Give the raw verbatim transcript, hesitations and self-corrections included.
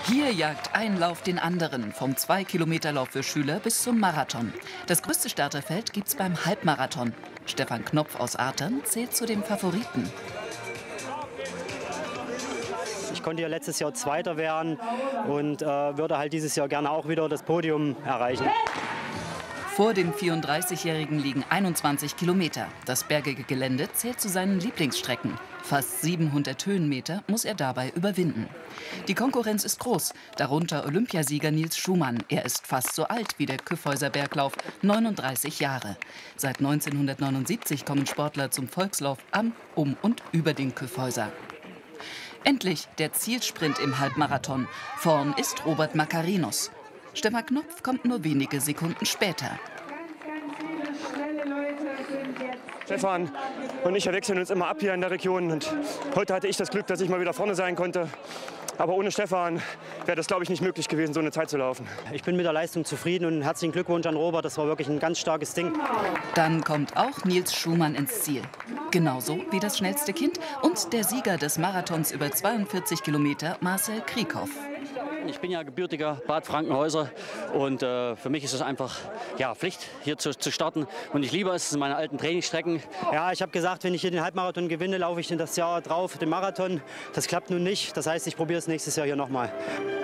Hier jagt ein Lauf den anderen, vom zwei Kilometer Lauf für Schüler bis zum Marathon. Das größte Starterfeld gibt's beim Halbmarathon. Stefan Knopf aus Artern zählt zu den Favoriten. Ich konnte ja letztes Jahr Zweiter werden und äh, würde halt dieses Jahr gerne auch wieder das Podium erreichen. Vor dem vierunddreißigjährigen liegen einundzwanzig Kilometer. Das bergige Gelände zählt zu seinen Lieblingsstrecken. Fast siebenhundert Höhenmeter muss er dabei überwinden. Die Konkurrenz ist groß, darunter Olympiasieger Nils Schumann. Er ist fast so alt wie der Kyffhäuser Berglauf, neununddreißig Jahre. Seit neunzehnhundertneunundsiebzig kommen Sportler zum Volkslauf am, um und über den Kyffhäuser. Endlich der Zielsprint im Halbmarathon. Vorn ist Robert Macarinos. Stefan Knopf kommt nur wenige Sekunden später. Stefan und ich wechseln uns immer ab hier in der Region. Und heute hatte ich das Glück, dass ich mal wieder vorne sein konnte. Aber ohne Stefan wäre das, glaube ich, nicht möglich gewesen, so eine Zeit zu laufen. Ich bin mit der Leistung zufrieden und herzlichen Glückwunsch an Robert. Das war wirklich ein ganz starkes Ding. Dann kommt auch Nils Schumann ins Ziel. Genauso wie das schnellste Kind und der Sieger des Marathons über zweiundvierzig Kilometer, Marcel Krieghoff. Ich bin ja gebürtiger Bad Frankenhäuser und äh, für mich ist es einfach ja, Pflicht, hier zu, zu starten. Und ich liebe es, meine alten Trainingsstrecken. Ja, ich habe gesagt, wenn ich hier den Halbmarathon gewinne, laufe ich in das Jahr drauf den Marathon. Das klappt nun nicht. Das heißt, ich probiere es nächstes Jahr hier nochmal.